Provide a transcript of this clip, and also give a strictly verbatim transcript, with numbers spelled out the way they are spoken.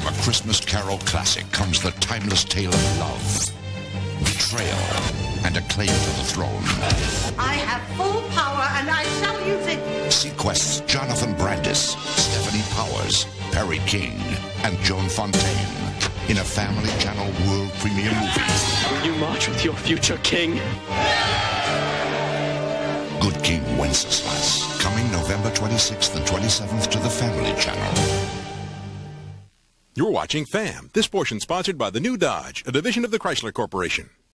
From a Christmas Carol classic comes the timeless tale of love, betrayal, and a claim to the throne. I have full power, and I shall use it. Sequests Jonathan Brandis, Stephanie Powers, Perry King, and Joan Fontaine in a Family Channel world premiere movie. Will you march with your future king? Good King Wenceslas, coming November twenty-sixth and twenty-seventh to the Family Channel. You're watching FAM. This portion sponsored by the new Dodge, a division of the Chrysler Corporation.